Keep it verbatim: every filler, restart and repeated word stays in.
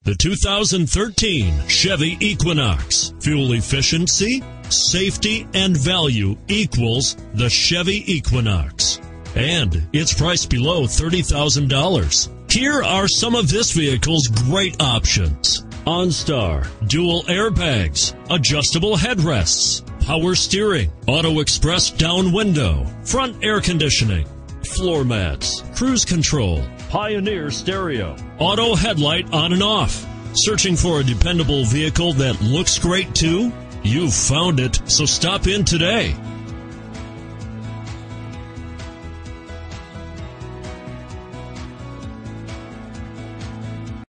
The two thousand thirteen Chevy Equinox. Fuel efficiency, safety, and value equals the Chevy Equinox. And it's priced below thirty thousand dollars. Here are some of this vehicle's great options: OnStar, dual airbags, adjustable headrests, power steering, auto express down window, front air conditioning, floor mats, cruise control, Pioneer stereo, auto headlight on and off. Searching for a dependable vehicle that looks great too? You've found it, so stop in today.